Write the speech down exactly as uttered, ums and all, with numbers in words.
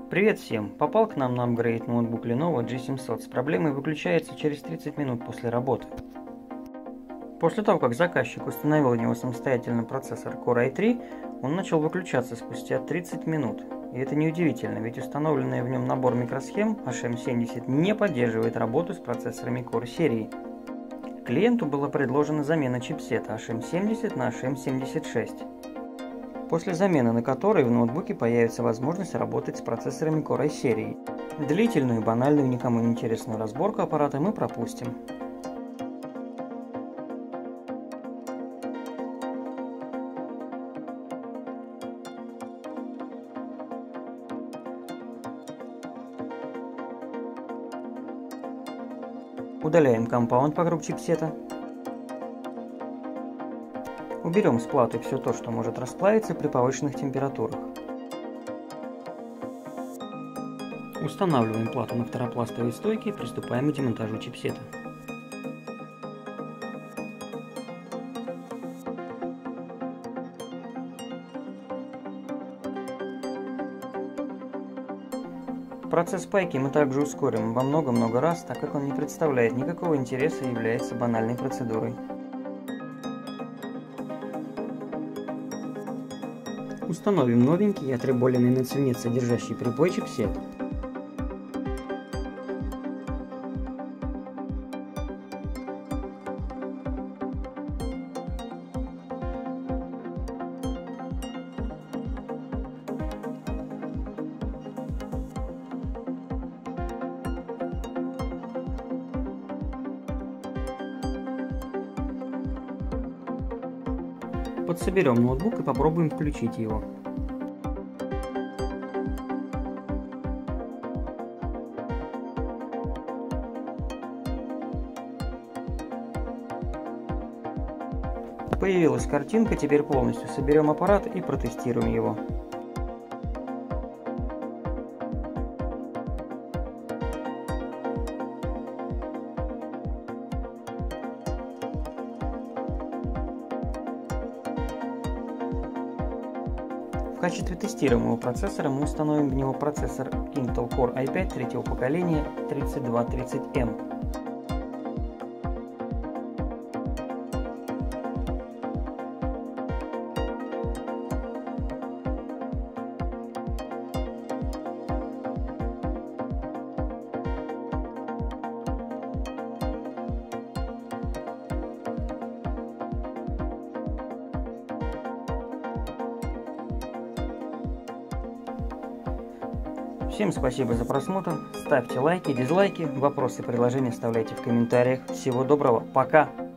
Привет всем! Попал к нам на апгрейд ноутбук Lenovo джи семьсот с проблемой выключается через тридцать минут после работы. После того, как заказчик установил в него самостоятельно процессор Core ай три, он начал выключаться спустя тридцать минут. И это неудивительно, ведь установленный в нем набор микросхем эйч эм семьдесят не поддерживает работу с процессорами Core серии. Клиенту была предложена замена чипсета эйч эм семьдесят на эйч эм семьдесят шесть. После замены на которой в ноутбуке появится возможность работать с процессорами Core i серии. Длительную, банальную, никому не интересную разборку аппарата мы пропустим. Удаляем компаунд вокруг чипсета. Уберем с платы все то, что может расплавиться при повышенных температурах. Устанавливаем плату на второпластовые стойки и приступаем к демонтажу чипсета. Процесс пайки мы также ускорим во много-много раз, так как он не представляет никакого интереса и является банальной процедурой. Установим новенький отреболенный на цвет содержащий припой чипсет. Подсоберем ноутбук и попробуем включить его. Появилась картинка, теперь полностью соберем аппарат и протестируем его. В качестве тестируемого процессора мы установим в него процессор Intel Core ай пять третьего поколения тридцать два тридцать эм. Всем спасибо за просмотр, ставьте лайки, дизлайки, вопросы и предложения оставляйте в комментариях. Всего доброго, пока!